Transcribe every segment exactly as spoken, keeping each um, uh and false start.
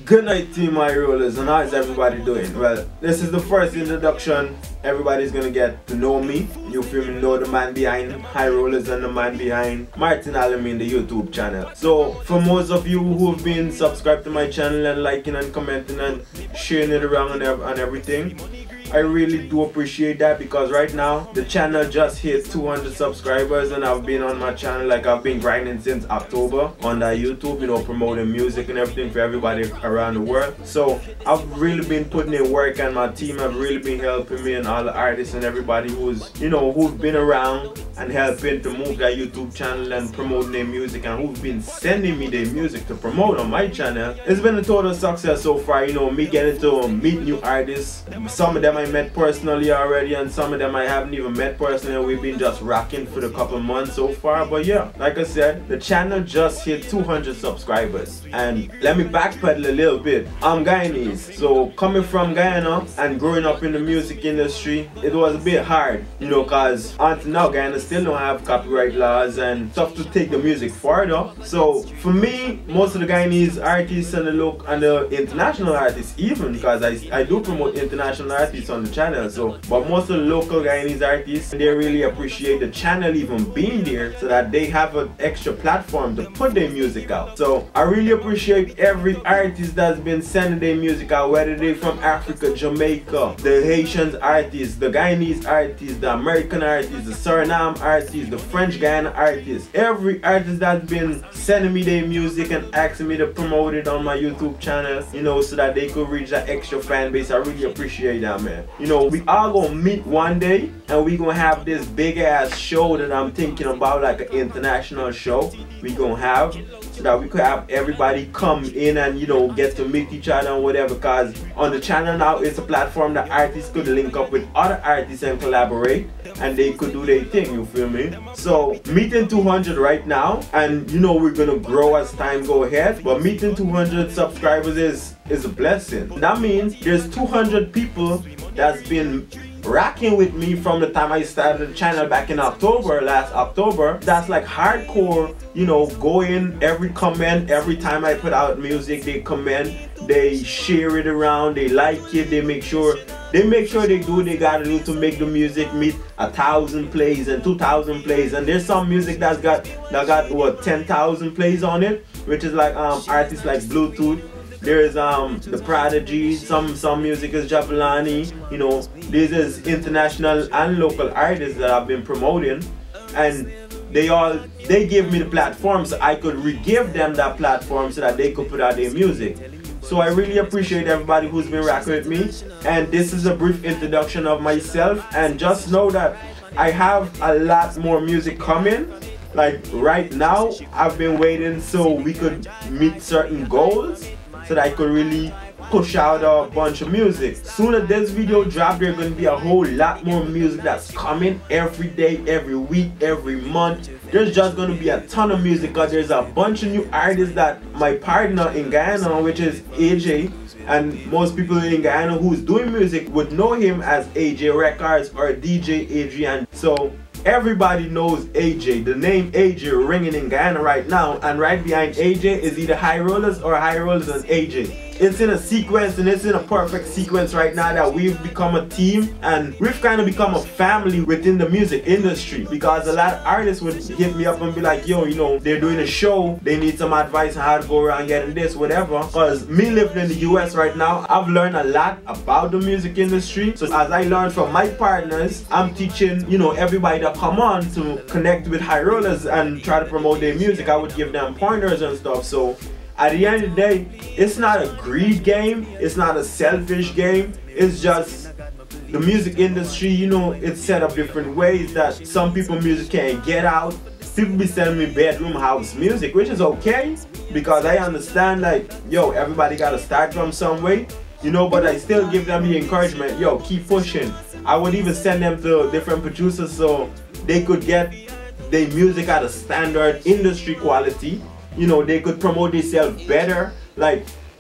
Good night, team High Rollers, and how is everybody doing? Well, this is the first introduction. Everybody's gonna get to know me. You feel me? Know the man behind High Rollers and the man behind Martin Alamin, the YouTube channel. So, for most of you who have been subscribed to my channel and liking and commenting and sharing it around and, ev and everything, I really do appreciate that, because right now the channel just hit two hundred subscribers and I've been on my channel, like I've been grinding since October on that YouTube, you know, promoting music and everything for everybody around the world. So I've really been putting in work, and my team have really been helping me, and all the artists and everybody who's, you know, who've been around and helping to move that YouTube channel and promoting their music, and who've been sending me their music to promote on my channel. It's been a total success so far, you know, me getting to meet new artists. Some of them I met personally already, and some of them I haven't even met personally. We've been just rocking for the couple months so far. But yeah, like I said, the channel just hit two hundred subscribers. And let me backpedal a little bit. I'm Guyanese, so coming from Guyana and growing up in the music industry, it was a bit hard, you know, cause until now Guyana still don't have copyright laws and stuff to take the music further. So for me, most of the Guyanese artists and the local and the international artists, even because I, I do promote international artists on the channel, so but most of the local Guyanese artists, they really appreciate the channel even being there, so that they have an extra platform to put their music out. So I really appreciate every artist that's been sending their music out, whether they from Africa, Jamaica, the Haitian artists, the Guyanese artists, the American artists, the Suriname artists, the French Guyana artists. Every artist that's been sending me their music and asking me to promote it on my YouTube channel, you know, so that they could reach that extra fan base. I really appreciate that, man. You know, we all gonna meet one day and we gonna have this big ass show that I'm thinking about, like an international show we gonna have, so that we could have everybody come in and, you know, get to meet each other and whatever. Because on the channel now, it's a platform that artists could link up with other artists and collaborate, and they could do their thing, you feel me? So meeting two hundred right now, and you know, we're gonna grow as time go ahead, but meeting two hundred subscribers is is a blessing. That means there's two hundred people that's been rocking with me from the time I started the channel back in October, last October. That's like hardcore, you know, going every comment, every time I put out music, they comment, they share it around, they like it, they make sure they make sure they do what they gotta do to make the music meet a thousand plays and two thousand plays. And there's some music that's got that got what ten thousand plays on it, which is like um artists like Bluetooth. There's um the Prodigy, some some music is Jabulani, you know, this is international and local artists that I've been promoting, and they all they give me the platform so I could re-give them that platform so that they could put out their music. So I really appreciate everybody who's been rocking with me, and this is a brief introduction of myself, and just know that I have a lot more music coming. Like right now, I've been waiting so we could meet certain goals, so that I could really push out a bunch of music. Soon as this video drop, there's gonna be a whole lot more music that's coming every day, every week, every month. There's just gonna be a ton of music, because there's a bunch of new artists that my partner in Guyana, which is A J, and most people in Guyana who's doing music would know him as A J Records or D J Adrian. So everybody knows A J. The name A J ringing in Guyana right now, and right behind A J is either High Rollers or High Rollers and A J. It's in a sequence, and it's in a perfect sequence right now that we've become a team, and we've kind of become a family within the music industry, because a lot of artists would hit me up and be like, yo, you know, they're doing a show, they need some advice on how to go around getting this, whatever. Because me living in the U S right now, I've learned a lot about the music industry. So as I learned from my partners, I'm teaching, you know, everybody that come on to connect with High Rollers and try to promote their music. I would give them pointers and stuff. So at the end of the day, it's not a greed game, it's not a selfish game, it's just the music industry, you know, it's set up different ways that some people music can't get out. People be sending me bedroom house music, which is okay, because I understand, like, yo, everybody gotta start from some way, you know, but I still give them the encouragement, yo, keep pushing. I would even send them to different producers so they could get their music at a standard industry quality. You know, they could promote themselves better. Like,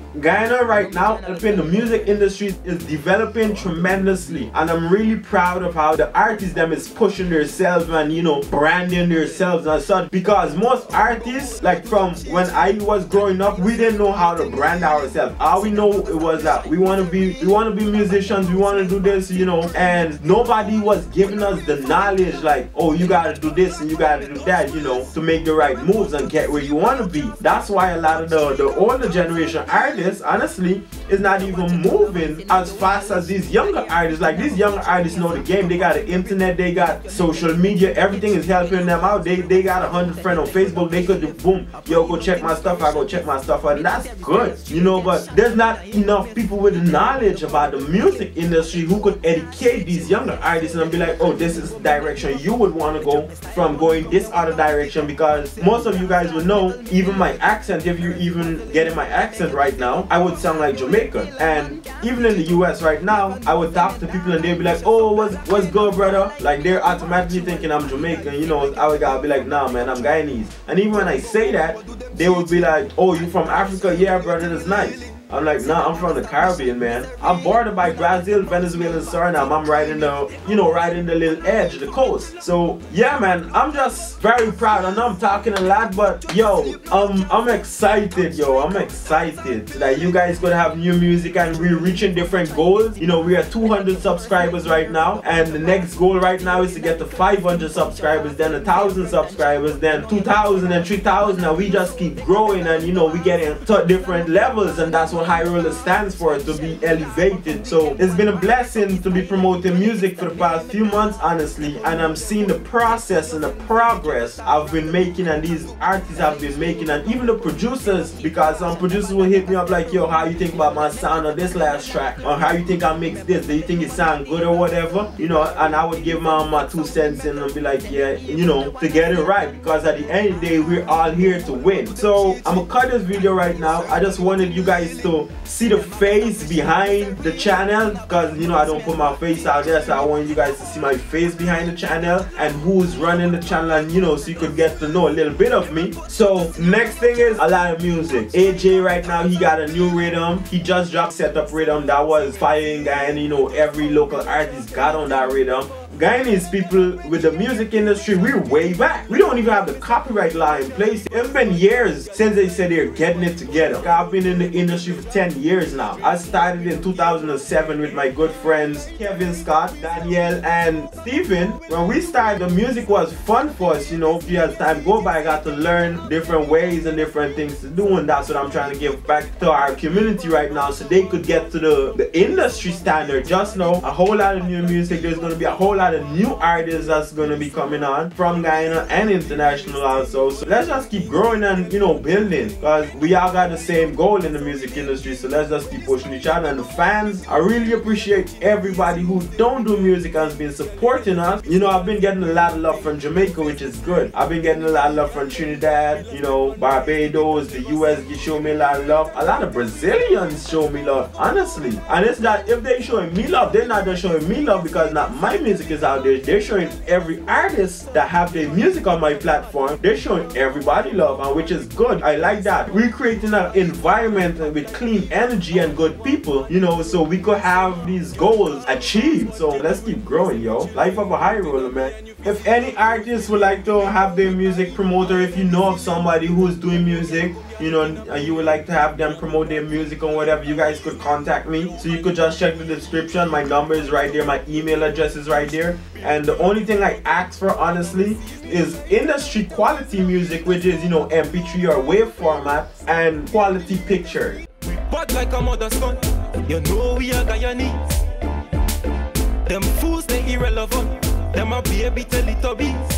Guyana right now, in the music industry is developing tremendously, and I'm really proud of how the artists them is pushing themselves and, you know, branding themselves and such, because most artists, like from when I was growing up, we didn't know how to brand ourselves. All we know it was that we want to be we want to be musicians, we want to do this, you know, and nobody was giving us the knowledge like, oh, you gotta do this and you gotta do that, you know, to make the right moves and get where you want to be. That's why a lot of the, the older generation artists honestly is not even moving as fast as these younger artists. Like, these younger artists know the game. They got the internet, they got social media, everything is helping them out. They they got a hundred friends on Facebook. They could do boom, yo, go check my stuff, I go check my stuff out, and that's good, you know. But there's not enough people with the knowledge about the music industry who could educate these younger artists and be like, oh, this is the direction you would want to go from going this other direction. Because most of you guys would know, even my accent, if you're even getting my accent right now, I would sound like Jamaican. And even in the U S right now, I would talk to people and they'd be like, oh, what's, what's good, brother? Like, they're automatically thinking I'm Jamaican, you know. I would gotta be like, nah, man, I'm Guyanese. And even when I say that, they would be like, oh, you from Africa? Yeah, brother, that's nice. I'm like, nah, I'm from the Caribbean, man. I'm bordered by Brazil, Venezuela, and Suriname. I'm right in the, you know, right in the little edge of the coast. So, yeah, man, I'm just very proud. I know I'm talking a lot, but, yo, um, I'm excited, yo. I'm excited that you guys gonna have new music and we're reaching different goals. You know, we are two hundred subscribers right now, and the next goal right now is to get to five hundred subscribers, then one thousand subscribers, then two thousand and three thousand, and we just keep growing, and, you know, we getting to different levels, and that's what High Roller stands for, to be elevated. So it's been a blessing to be promoting music for the past few months, honestly, and I'm seeing the process and the progress I've been making and these artists have been making, and even the producers, because some producers will hit me up like, yo, how you think about my sound on this last track, or how you think I mix this, do you think it sound good or whatever, you know. And I would give my, my two cents in and be like, yeah, you know, to get it right, because at the end of the day, we're all here to win. So I'm gonna cut this video right now. I just wanted you guys to see the face behind the channel, because, you know, I don't put my face out there, so I want you guys to see my face behind the channel and who's running the channel, and, you know, so you could get to know a little bit of me. So next thing is a lot of music. A J right now, he got a new rhythm. He just dropped Setup Rhythm that was firing, and, you know, every local artist got on that rhythm. Guyanese people with the music industry, we're way back. We don't even have the copyright law in place. It's been years since they said they're getting it together. I've been in the industry for ten years now. I started in two thousand seven with my good friends Kevin Scott, Daniel, and Steven. When we started, the music was fun for us, you know. As time go by, I got to learn different ways and different things to do, and that's what I'm trying to give back to our community right now, so they could get to the, the industry standard. Just know a whole lot of new music. There's going to be a whole lot of new artists that's going to be coming on from Guyana and international also. So let's just keep growing and, you know, building, because we all got the same goal in the music industry. So let's just keep pushing each other. And the fans, I really appreciate everybody who don't do music and has been supporting us. You know, I've been getting a lot of love from Jamaica, which is good. I've been getting a lot of love from Trinidad, you know, Barbados, the U S show me a lot of love. A lot of Brazilians show me love, honestly. And it's that if they're showing me love, they're not just showing me love because not my music is out there. They're showing every artist that have their music on my platform, they're showing everybody love, and which is good. I like that. We're creating an environment with clean energy and good people, you know, so we could have these goals achieved. So let's keep growing, yo. Life of a high roller, man. If any artist would like to have their music promoter, if you know of somebody who's doing music, you know, and you would like to have them promote their music or whatever, you guys could contact me. So you could just check the description. My number is right there, my email address is right there. And the only thing I ask for, honestly, is industry quality music, which is, you know, M P three or WAV format, and quality pictures. But like a mother's son, you know we are Guyanese. Them fools, they irrelevant. Them a baby Teletubbies.